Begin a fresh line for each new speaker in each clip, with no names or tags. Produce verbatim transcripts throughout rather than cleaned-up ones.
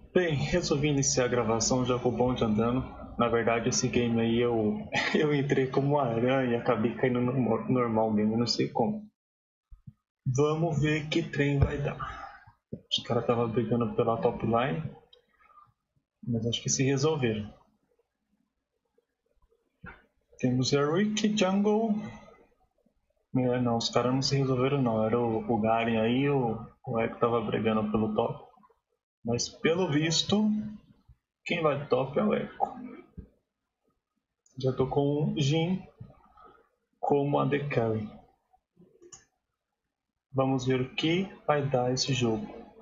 Bem, resolvi iniciar a gravação já com o bonde andando. Na verdade, esse game aí eu, eu entrei como uma aranha e acabei caindo no normal mesmo, não sei como. Vamos ver que trem vai dar. Os caras estavam brigando pela top line, mas acho que se resolveram. Temos Eric Jungle. É, não, os caras não se resolveram não. Era o, o Garen aí e o, o Echo tava brigando pelo top. Mas pelo visto, quem vai top é o Echo. Já tô com o Jhin como a D Carry. Vamos ver o que vai dar esse jogo.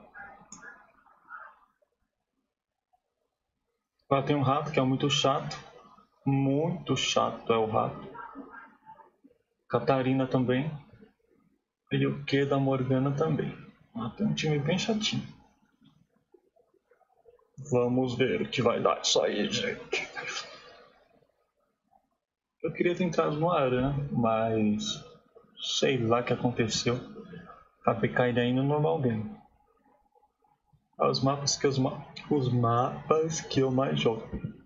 Lá tem um rato que é muito chato. Muito chato é o rato. Catarina também. E o Q da Morgana também. Ah, tem um time bem chatinho. Vamos ver o que vai dar isso aí, gente. Eu queria ter entrado no Aran, mas sei lá o que aconteceu. Acabei caindo aí no normal game. Os mapas que, os, ma os mapas que eu mais jogo.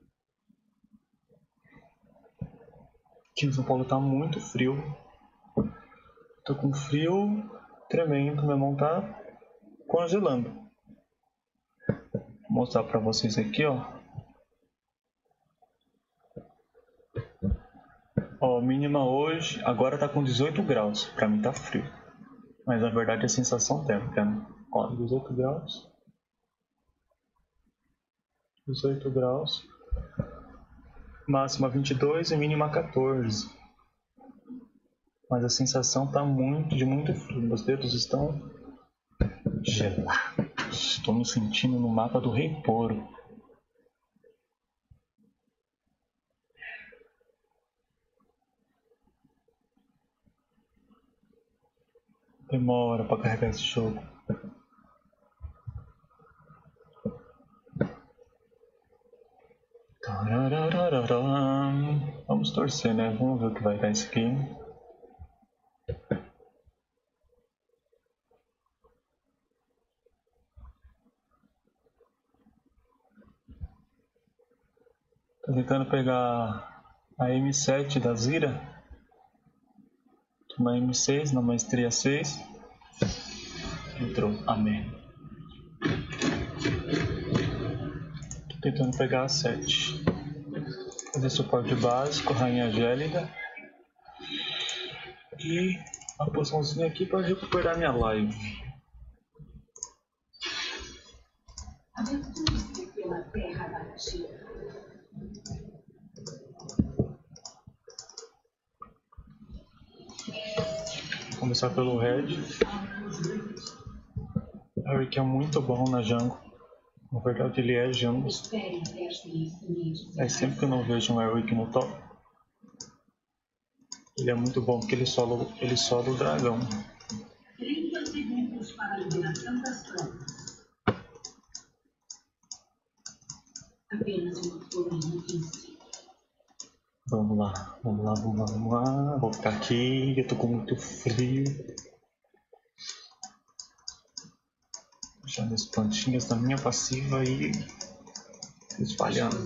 Aqui em São Paulo tá muito frio. Tô com frio tremendo, minha mão tá congelando. Vou mostrar pra vocês aqui, ó. Ó, mínima hoje, agora tá com dezoito graus. Pra mim tá frio. Mas na verdade é sensação térmica, né? Ó, dezoito graus. dezoito graus. Máxima vinte e dois e mínima quatorze. Mas a sensação tá muito, de muito frio. Meus dedos estão gelados. Estou me sentindo no mapa do Rei Poro. Demora pra carregar esse jogo. Vamos torcer, né? Vamos ver o que vai dar esse game. Tô tentando pegar a M sete da Zira. Uma M seis na maestria seis. Entrou, amém. Tô tentando pegar a sete. Fazer suporte básico, rainha gélida. E uma poçãozinha aqui para recuperar minha live. Vou começar pelo Red. Eric é muito bom na jungle. Na verdade ele é jungle. É sempre que eu não vejo um Eric no top. Ele é muito bom porque ele sola, ele sola o dragão.
trinta segundos para a liberação das tropas. Apenas uma torre difícil.
Vamos lá, vamos lá, vamos lá, vamos lá. Vou ficar aqui, eu tô com muito frio. Deixando as plantinhas da minha passiva e espalhando.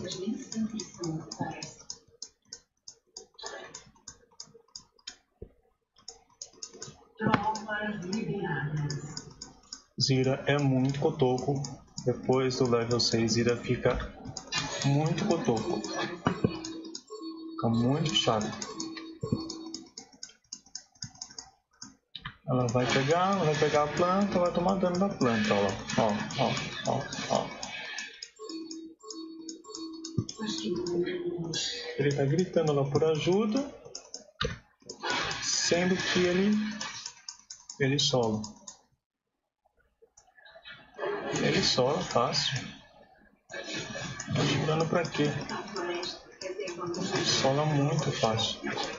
Zira é muito cotoco. Depois do level seis, Zira fica muito cotoco. Fica muito chato. Ela vai pegar, ela vai pegar a planta, vai tomar dano da planta, ó, ó, ó, ó, ó. Ele tá gritando lá por ajuda, sendo que ele ele sola. Ele sola fácil. Tá segurando pra quê? Sola muito fácil.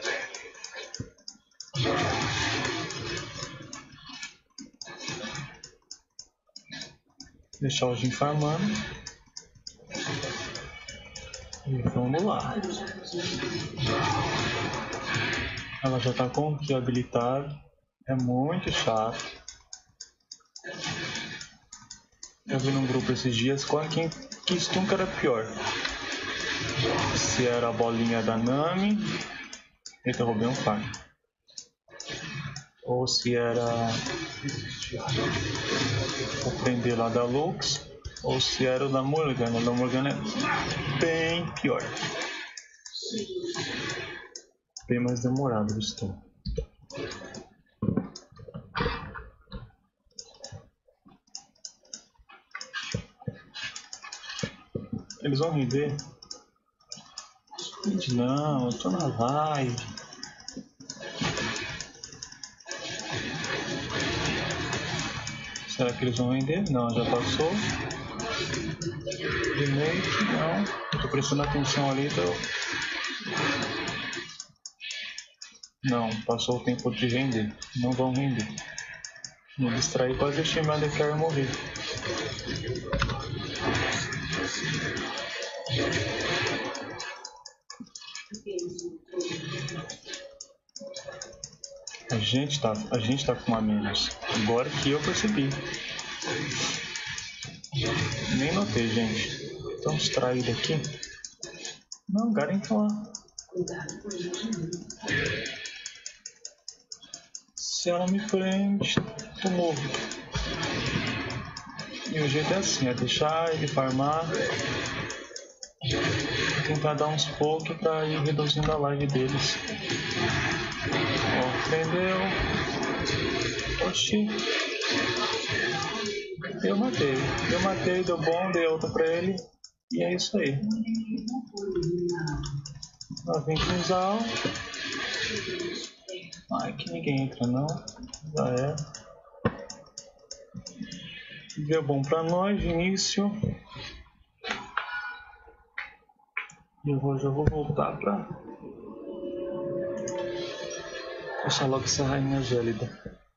Deixar o Jhin farmando. E vamos lá. Ela já tá com o Q habilitado. É muito chato. Eu vi num grupo esses dias qual quem que stun era pior. Se era a bolinha da Nami. Eita, eu roubei um farm. Ou se era o prender lá da Lux. Ou se era o da Morgana. O da Morgana é bem pior. Bem mais demorado o stun. Eles vão render? Não, eu tô na live. Será que eles vão render? Não, já passou. Remake, não. Eu tô prestando atenção ali, então... Não, passou o tempo de render. Não vão render. Me distraí, quase deixei meu A D Carry morrer. A gente tá, a gente tá com uma menos. Agora que eu percebi. Nem notei, gente. Tão distraído aqui. Não, Garen tá lá. Se ela me prende, eu morro. E o jeito é assim, é deixar ele farmar. Tentar dar uns poke pra ir reduzindo a live deles. Ó, prendeu. Oxi. Eu matei. Eu matei, deu bom, dei outra pra ele. E é isso aí. Lá vem com o Zal. Ai, que ninguém entra não. Já é. Deu bom pra nós de início. E eu vou, já vou voltar pra... Deixar logo essa rainha gélida.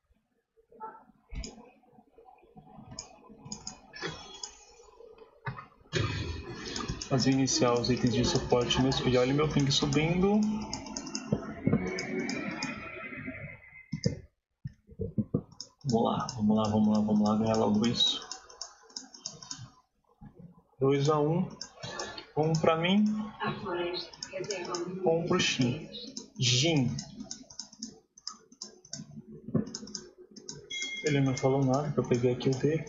Fazer iniciar os itens de suporte, meus filhos. Olha meu ping subindo. Vamos lá, vamos lá, vamos lá, vamos lá, ganhar logo isso. dois a um. Um pra mim. Um pro Shin. Jin. Ele não falou nada, que eu peguei aqui o dele.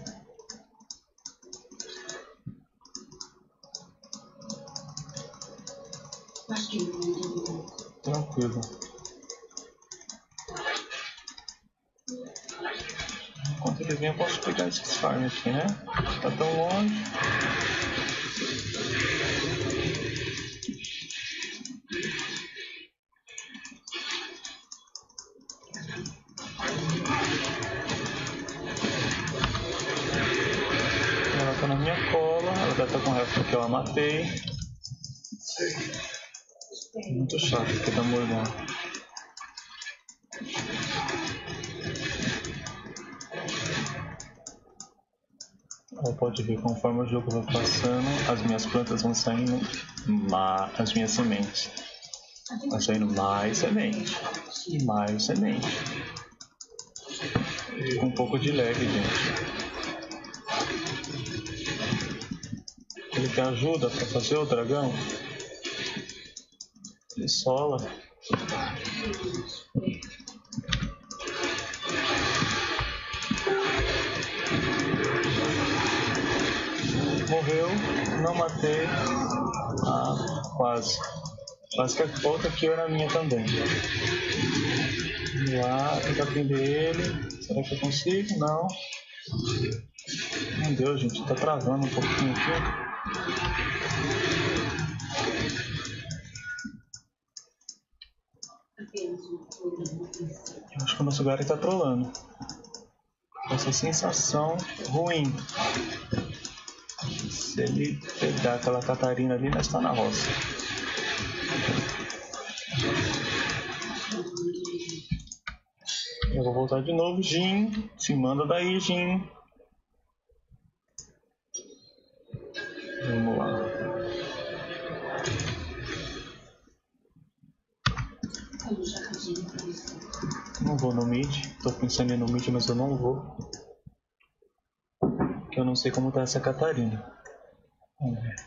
Tranquilo. Enquanto ele vem, eu posso pegar esses farm aqui, né? Tá tão longe. Ela tá na minha cola. Ela deve estar com raiva porque eu a matei. Muito chato porque tá mordendo. Ela pode ver conforme o jogo vai passando, as minhas plantas vão saindo, mais, as minhas sementes. Vai saindo mais semente. Mais semente. Com um pouco de lag, gente. Ele quer ajuda pra fazer o dragão? Ele sola. Morreu, não matei. Ah, quase. Quase que a outra aqui era minha também. Vamos lá, tentar prender ele. Será que eu consigo? Não. Meu Deus, gente, tá travando um pouquinho aqui. Acho que o nosso Garen tá trolando. Essa sensação ruim. Se ele pegar aquela Catarina ali, nós tá na roça. Eu vou voltar de novo, Jin. Se manda daí, Jin. Vamos lá. Não vou no mid. Tô pensando em ir no mid, mas eu não vou. que eu não sei como tá essa Catarina. Vamos ver.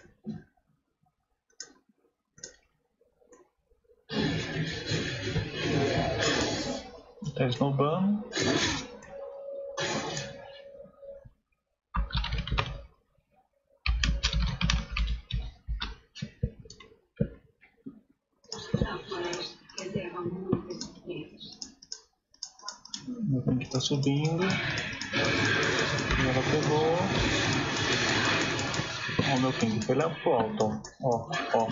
Tá snowbando. Meu tanque tá subindo. E ela pegou. Ó, meu tanque foi lá pro alto, ó. Ó, ó.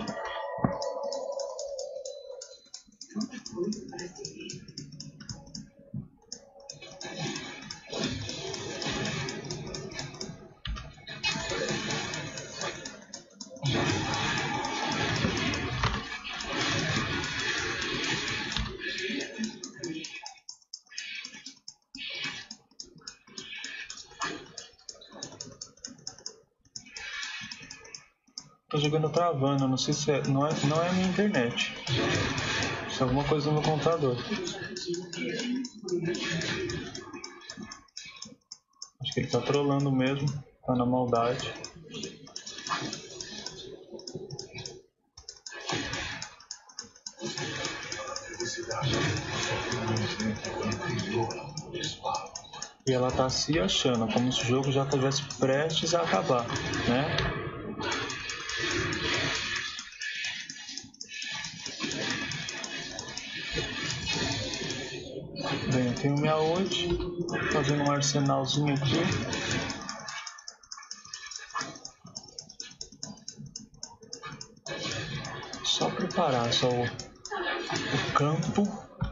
Tô jogando travando, não sei se é. Não é, não é a minha internet. Isso é alguma coisa no meu computador. Acho que ele tá trolando mesmo. Tá na maldade. E ela tá se achando, como se o jogo já estivesse prestes a acabar, né? Bem, eu tenho minha ult, fazendo um arsenalzinho aqui. Só preparar só o, o campo.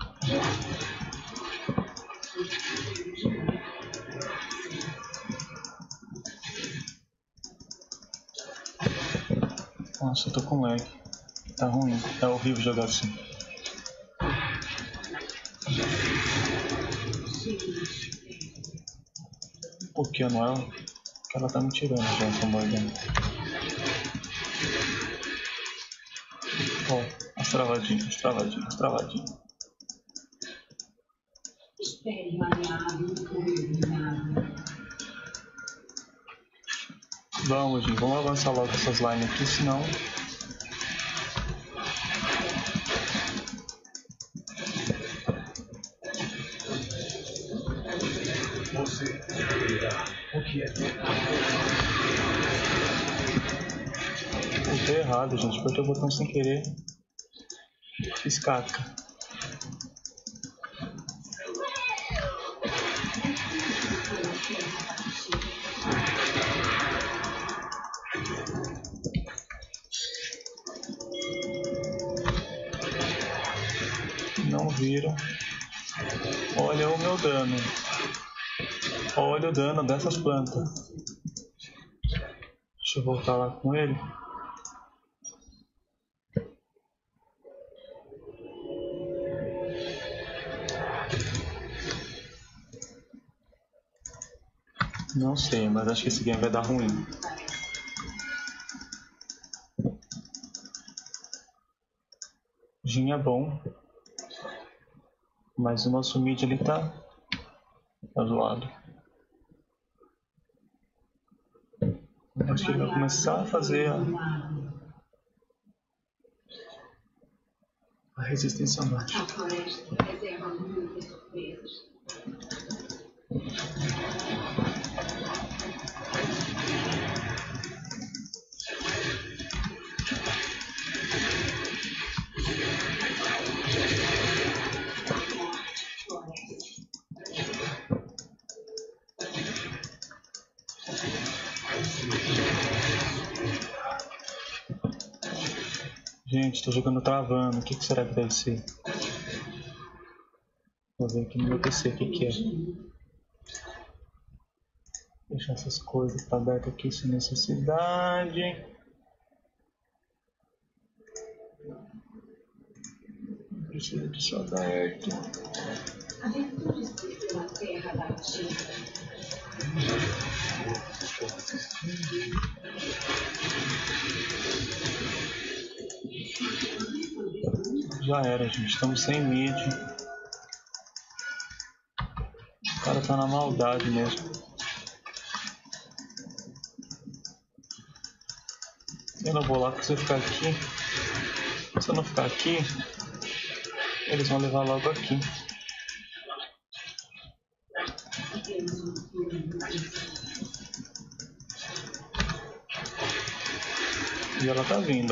Nossa, eu tô com lag. Tá ruim, é horrível jogar assim. Por que não é? Porque ela tá me tirando já essa mordendo. Ó, as travadinhas, as travadinhas, as travadinhas. Vamos, gente, vamos avançar logo essas lines aqui, senão...
Você descobrirá o que é verdade.
Apertei errado, gente. Apertei o botão sem querer. Fiz caca. Não viram. Olha o meu dano. Olha o dano dessas plantas. Deixa eu voltar lá com ele. Não sei, mas acho que esse game vai dar ruim. Jin é bom. Mas o nosso mid ele tá... tá zoado. Acho que ele vai começar a fazer a... a resistência mágica.
A floresta reserva muitas surpresas.
Gente, tô jogando travando. O que, que será que deve ser? Vou ver aqui no meu P C o que, que é. Deixar essas coisas tá aberto aqui sem necessidade. Não precisa disso aberto.
Aventure-se pela terra batida.
Já era, gente. Estamos sem mid. O cara tá na maldade mesmo. Eu não vou lá porque se eu ficar aqui. Se eu não ficar aqui, eles vão levar logo aqui. E ela tá vindo, ó.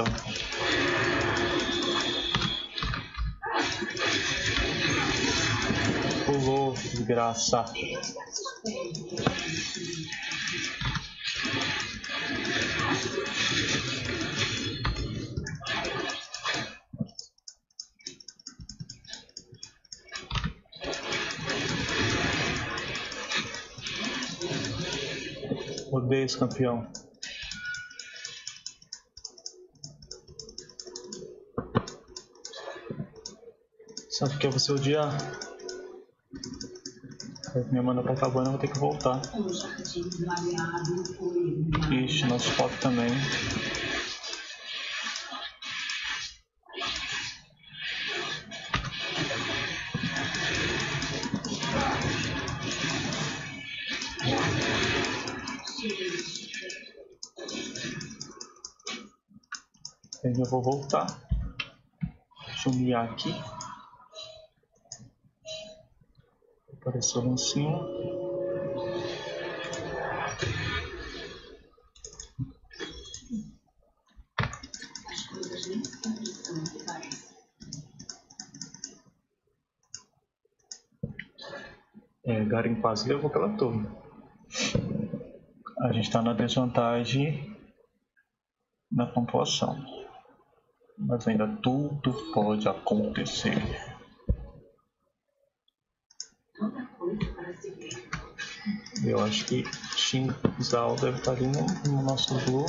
Pulou, desgraça. Odeio esse campeão. Sabe o que eu vou se odiar? Minha mana tá acabando, eu vou ter que voltar. Ixi, nosso pop também. Eu vou voltar. Deixa eu miar aqui. Apareceu lá em cima. É, Garen quase levou aquela torre. A gente está na desvantagem na pontuação. Mas ainda tudo pode acontecer. Eu acho que Xin Zhao deve estar ali no, no nosso blue.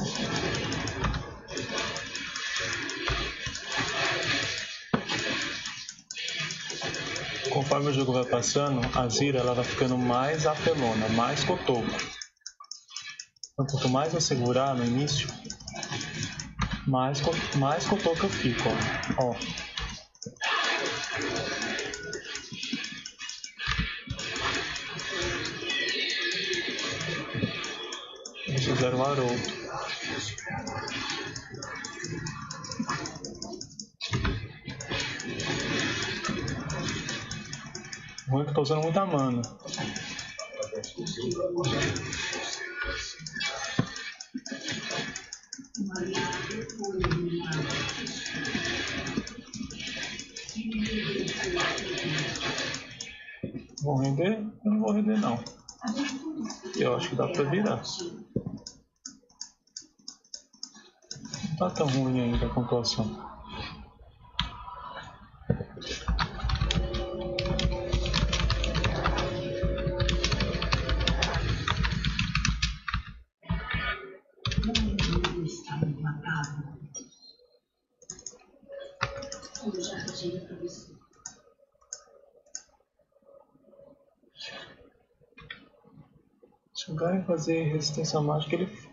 Conforme o jogo vai passando, a Zira ela vai ficando mais apelona, mais cotoco. Então, quanto mais eu segurar no início, mais, mais cotoco eu fico. Ó. Ó. Eles fizeram o Haroldo. O ruim é que eu tô usando muita mana. Vou render? Eu não vou render não. Eu acho que dá pra virar. Não tá tão ruim ainda a pontuação. Se o Garen fazer resistência mágica, ele...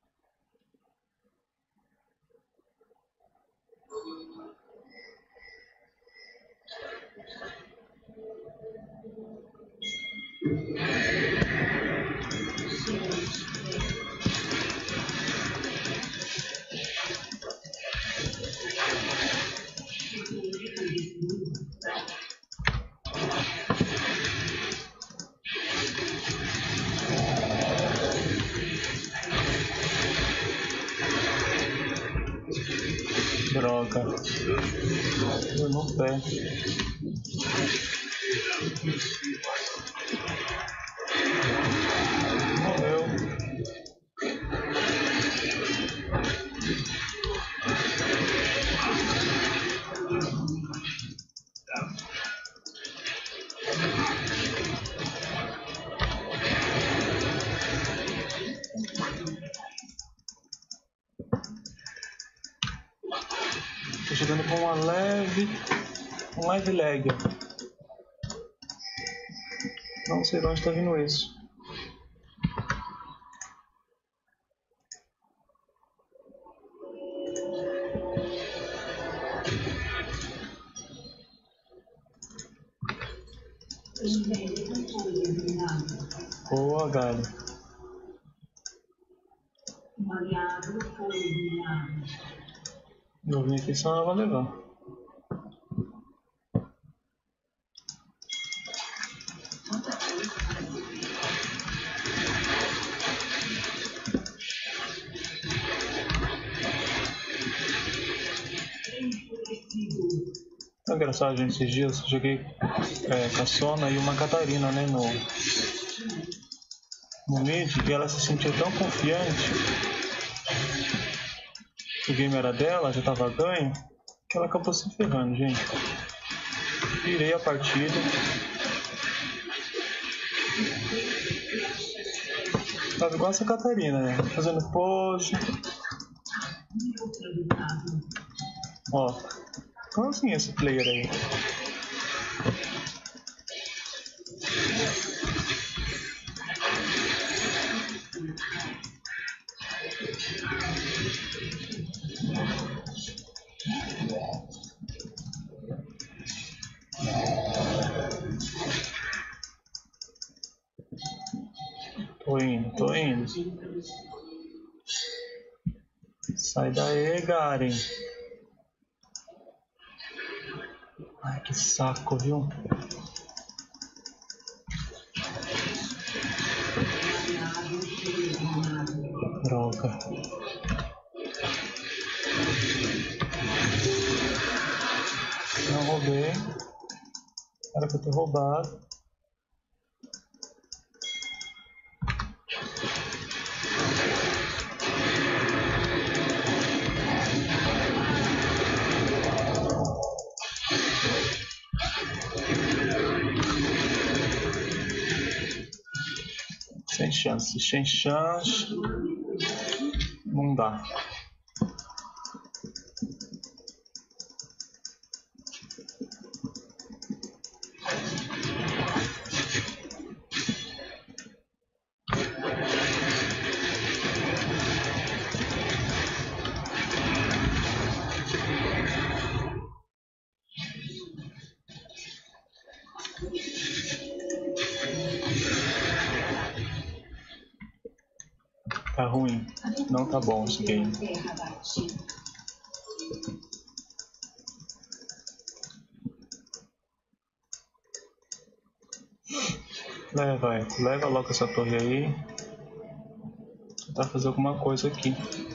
Droga. Eu não pé. Morreu. Tô chegando com uma leve, um leve lag. Não sei de onde tá vindo isso. Boa, galho.
Um aliado foi eliminado.
Eu vim aqui só ela levar. É engraçado, gente, esses dias eu joguei é, com a Sona e uma Catarina, né, no, no mid, e ela se sentia tão confiante que o game era dela, já tava ganho, que ela acabou se ferrando, gente. Virei a partida. Tava igual essa Catarina, né? Fazendo pose. Ó, como assim esse player aí? Tô indo, tô indo. Sai daí, Garen. Ai, que saco, viu? Droga. Não roubei. Era pra eu ter roubado. Sem chance, sem chance. Não dá. Tá ruim. Não tá bom esse game. Leva, vai. Leva logo essa torre aí. Tentar fazer alguma coisa aqui.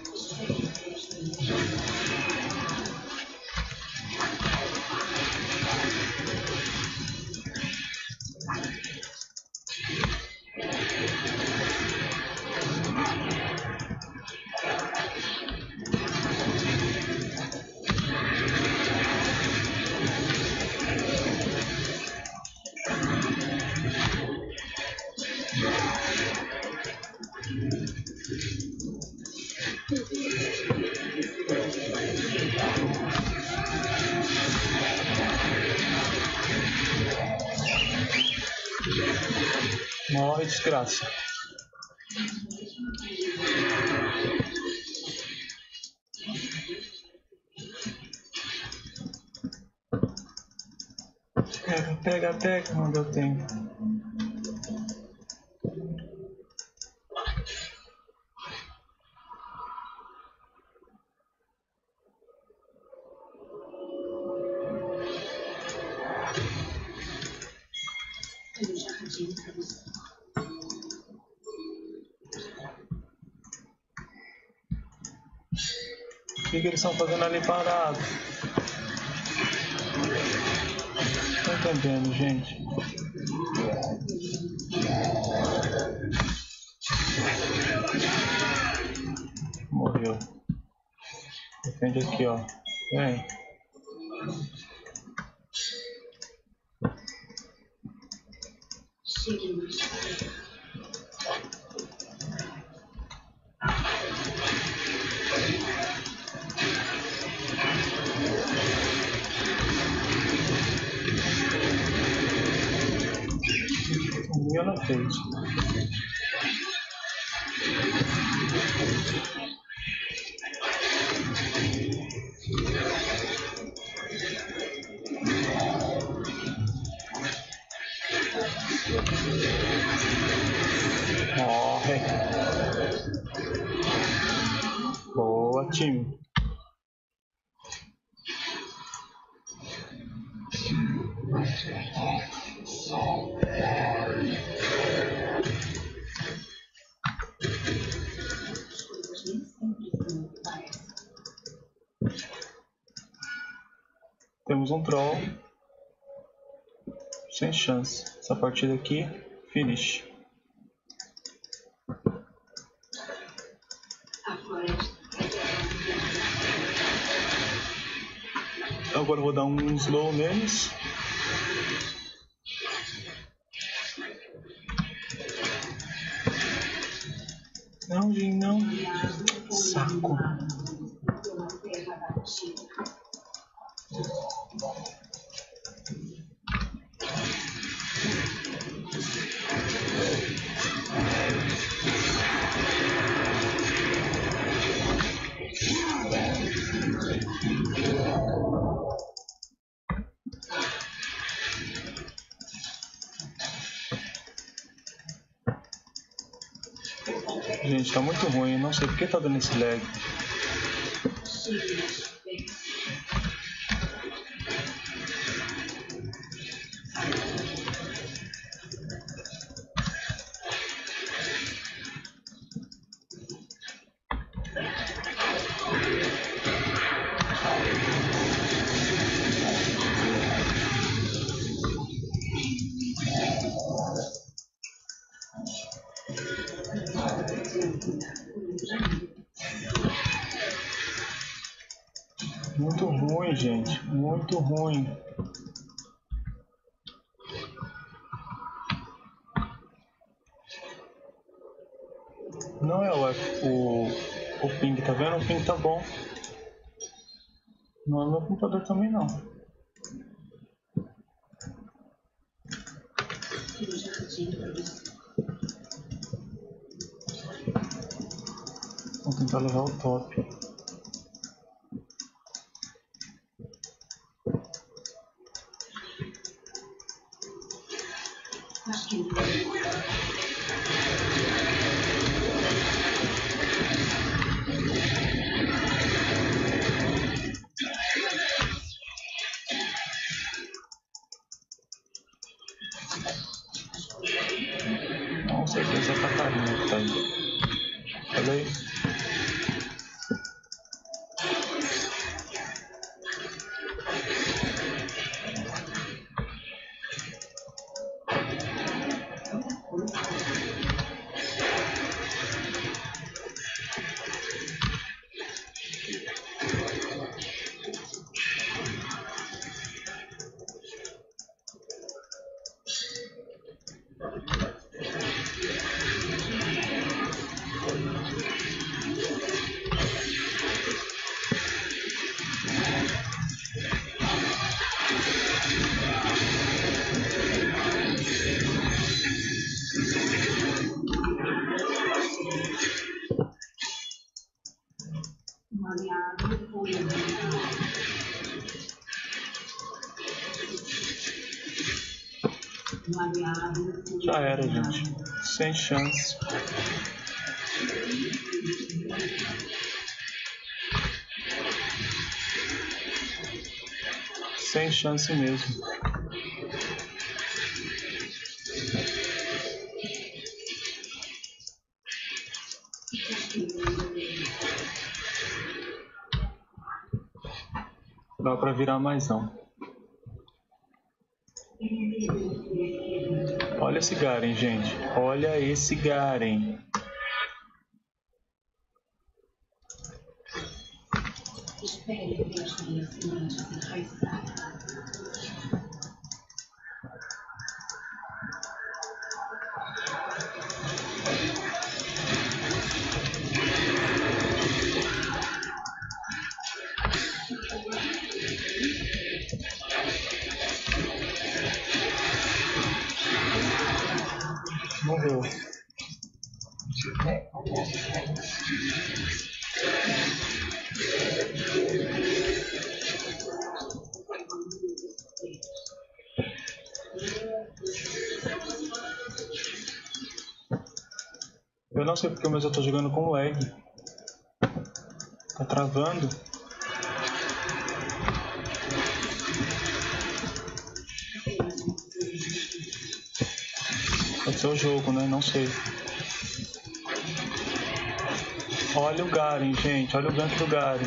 Morre, desgraça. Pega, pega, pega. Não deu tempo. O que, que eles estão fazendo ali parado? Não tô entendendo, gente. Morreu. Defende aqui, ó. Vem. O meu não fez. Morre. time. Temos um troll. Sem chance. Essa partida aqui, finish. Agora eu vou dar um slow neles. Não, Jin, não. Saco. Gente, tá muito ruim, não sei por que tá dando esse lag. Muito ruim, gente. Muito ruim. Não é o, o, o ping, tá vendo? O ping tá bom. Não é meu computador também, não. Vou tentar levar o top. Com certeza é a Catarina que tá aí. Olha aí. Já era, gente. Sem chance. Sem chance mesmo. Dá pra virar mais não. Olha esse Garen, gente. Olha esse Garen. Morreu. Eu não sei porque, mas eu tô jogando com lag. Tá travando. Pode ser o jogo, né? Não sei. Olha o Garen, gente. Olha o gank do Garen.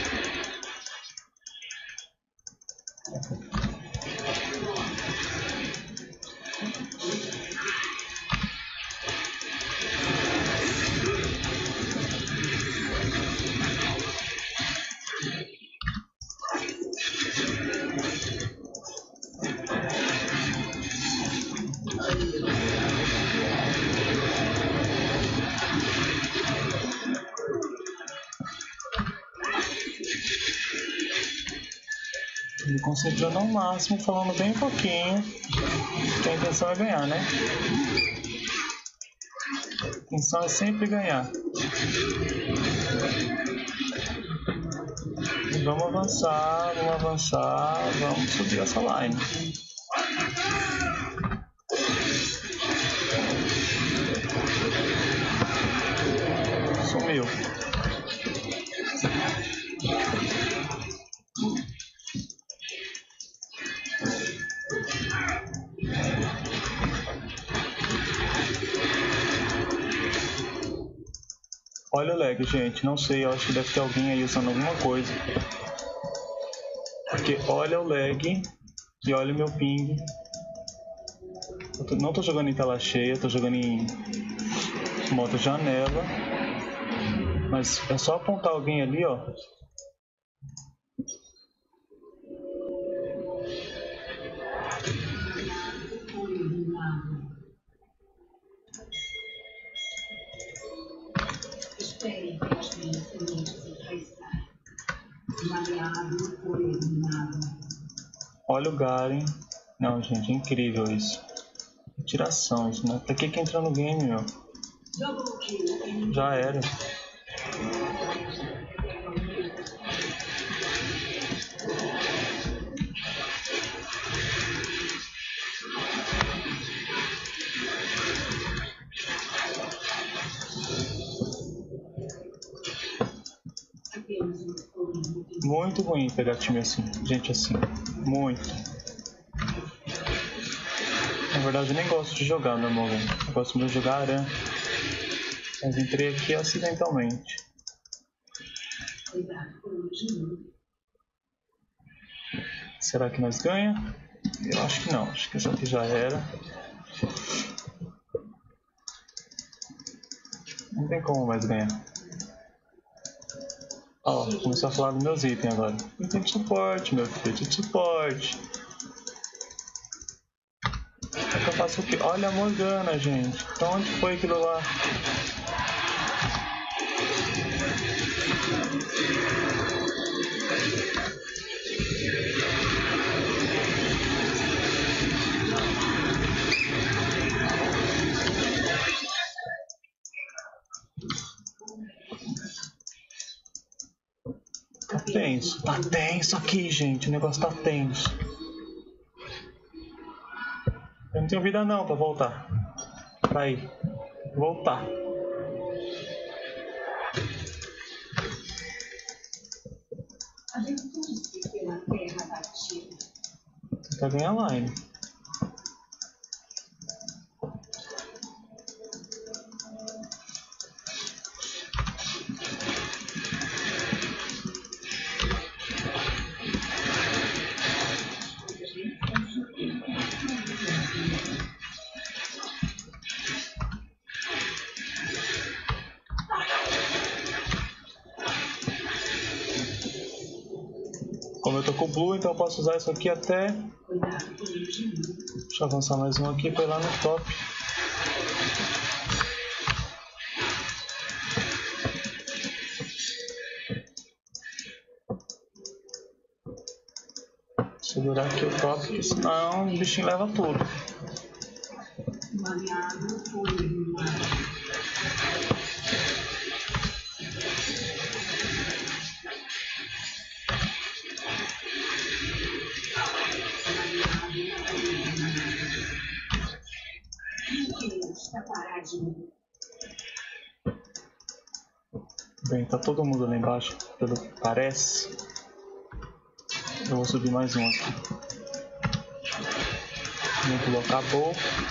Me concentrando ao máximo, falando bem pouquinho, que a intenção é ganhar, né? A intenção é sempre ganhar. E vamos avançar, vamos avançar, vamos subir essa line. Sumiu. Olha o lag, gente. Não sei, eu acho que deve ter alguém aí usando alguma coisa. Porque olha o lag e olha o meu ping. Eu tô, não tô jogando em tela cheia, tô jogando em modo janela. Mas é só apontar alguém ali, ó.
Espere que as minhas sementes enraizarem. Um aliado foi eliminado.
Olha o Garen. Não, gente, é incrível isso. Tiração isso, né? Pra que que entra no game, meu? Já era. Muito ruim pegar time assim, gente assim, muito. Na verdade eu nem gosto de jogar normalmente, eu gosto de jogar Aran. Mas entrei aqui acidentalmente. Será que nós ganha? Eu acho que não, acho que essa aqui já era. Não tem como mais ganhar. Ó, oh, começou a falar dos meus itens agora. Item de suporte, meu filho, de suporte. É que eu faço o quê? Olha a Morgana, gente. Então onde foi aquilo lá? Tá tenso, tá tenso aqui, gente. O negócio tá tenso. Eu não tenho vida não pra voltar. Pra aí. Voltar. Tentar ganhar line. Como eu tô com o Blue, então eu posso usar isso aqui até... Deixa eu avançar mais um aqui pra ir lá no top. Segurar aqui o top, porque senão o bichinho leva tudo. Bem, tá todo mundo lá embaixo, pelo que parece. Eu vou subir mais um aqui. O vínculo acabou.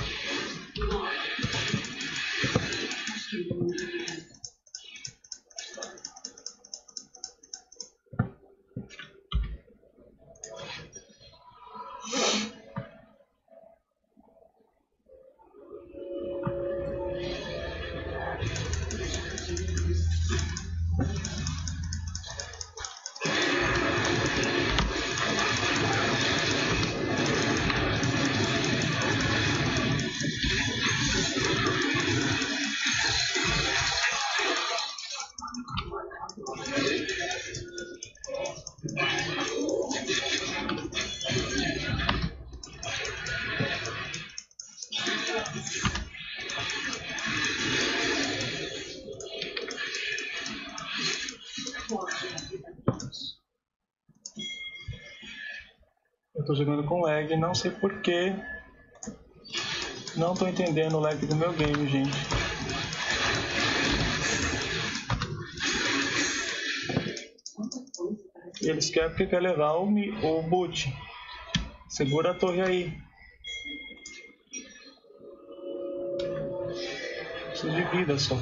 Eu tô jogando com lag, não sei porquê. Não tô entendendo o lag do meu game, gente. Eles querem porque quer levar o, o boot. Segura a torre aí. Preciso de vida só.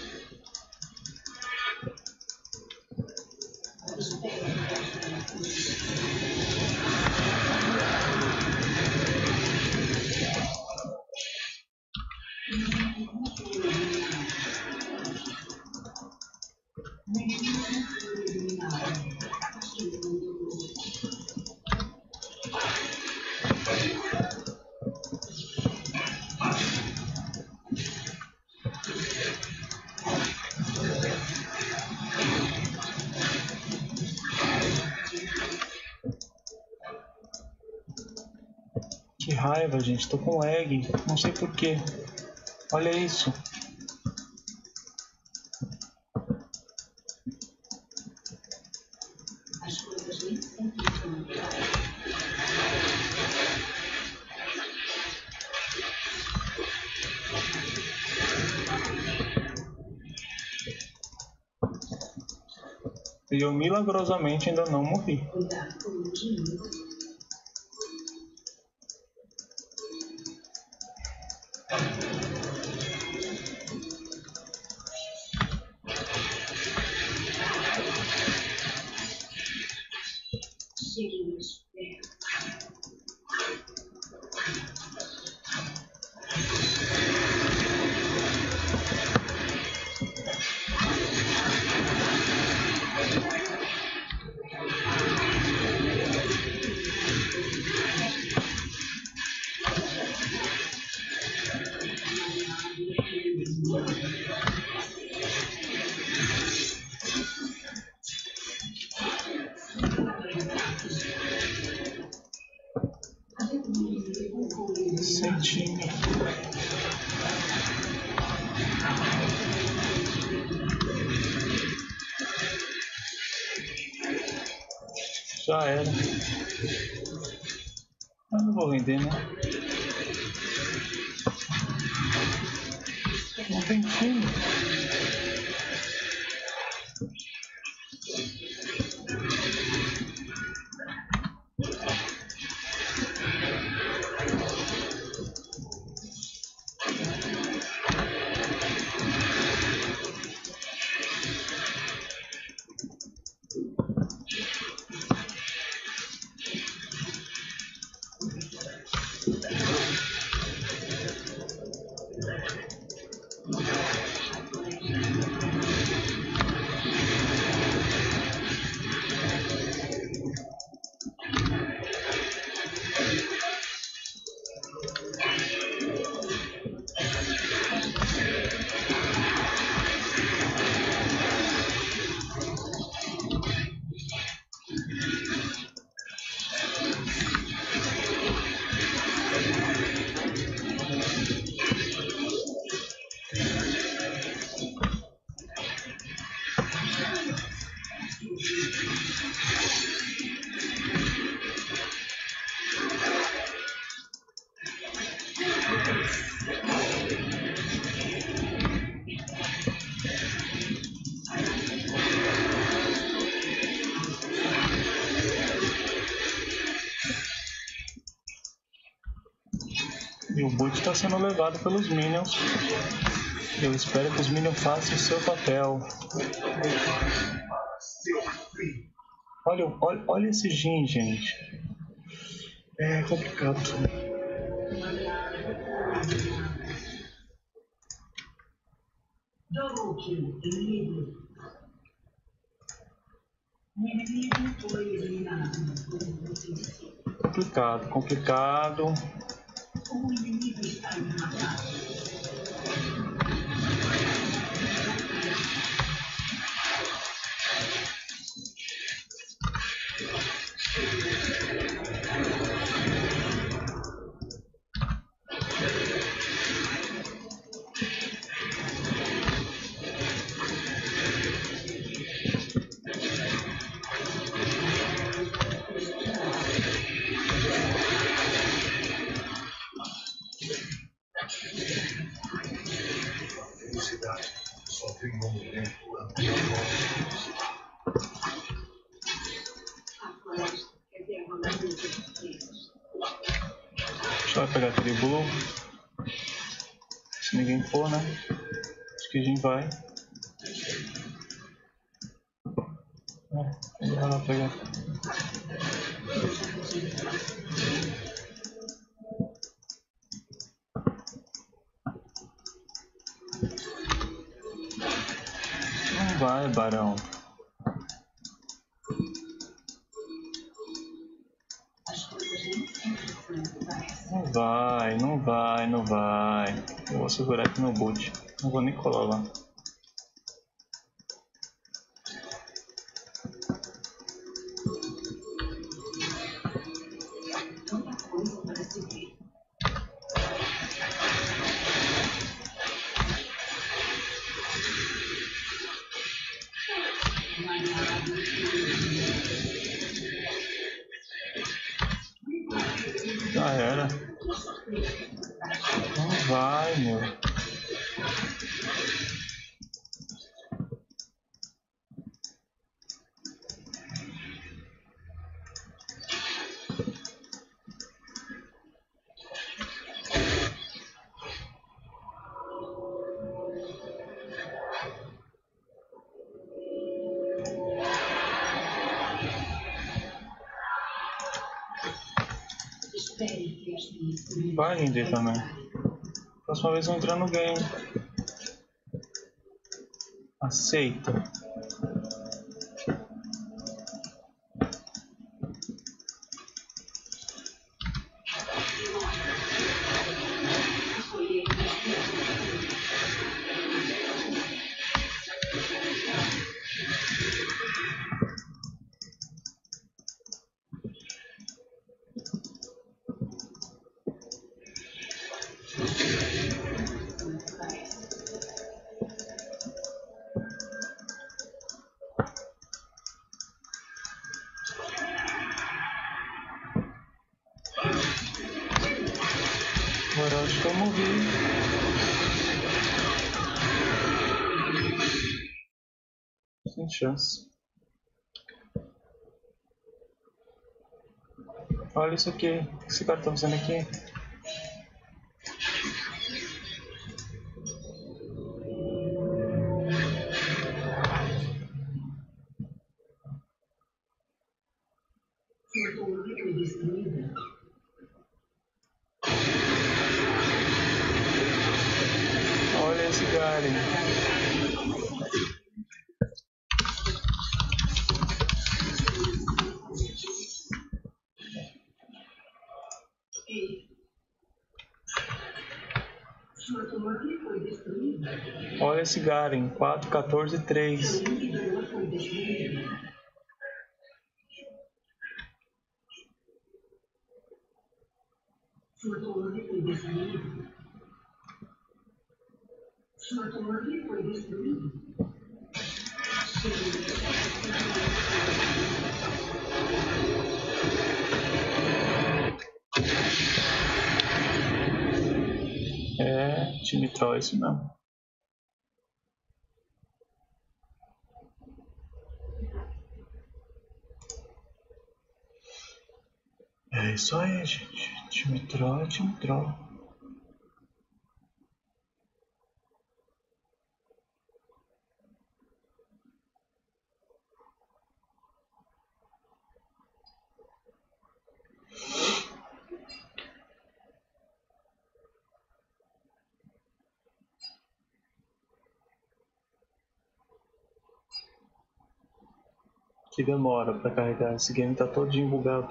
Que raiva, gente. Tô com lag. Não sei porquê. Olha isso. E eu milagrosamente ainda não morri. Sentinho. Já era. Eu não vou vender, né? Não tem time. o boot está sendo levado pelos minions. Eu espero que os minions façam o seu papel. Olha, olha, olha esse Jhin, gente. É complicado.
Double kill inimigo. O inimigo foi eliminado.
Complicado, complicado.
O inimigo está matado.
Felicidade só tem um momento antes.
Só vai pegar aquele blue. Se ninguém for, né? Acho que a gente vai. É, ele vai lá pegar. Não vai, Barão. Não vai, não vai, não vai. Eu vou segurar aqui no boot. Não vou nem colar lá. Já era. Não vai, meu. Vai render também. Próxima vez eu entrar no game. Aceita. Agora acho que eu morri. Sem chance. Olha isso aqui. O que esse cara tá fazendo aqui? Olha esse Garen. Olha esse Garen. quatro, quatorze, três.
Sua torre foi destruída. Sua torre foi destruída.
É, time troll isso mesmo. É isso aí, gente. Time troll é time troll. que demora pra carregar. Esse game tá todinho bugado.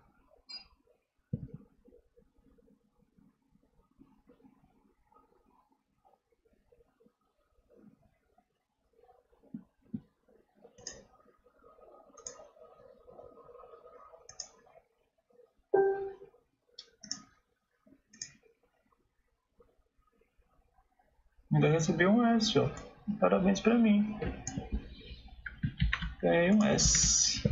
Ainda recebi um S, ó. Parabéns pra mim. Ganhei um S.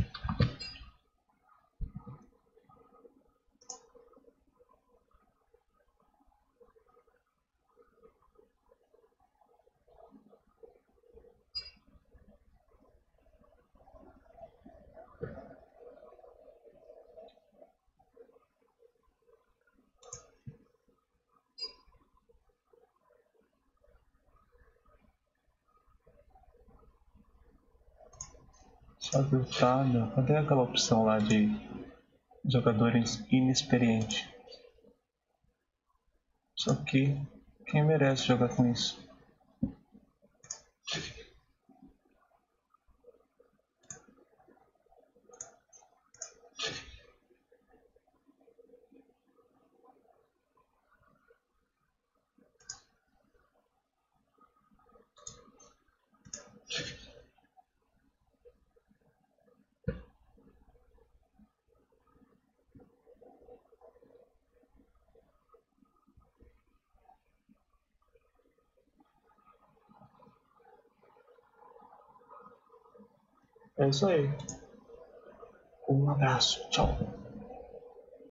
Só adultada. Cadê aquela opção lá de jogador inexperiente? Só que quem merece jogar com isso? É isso aí. Um abraço. Tchau.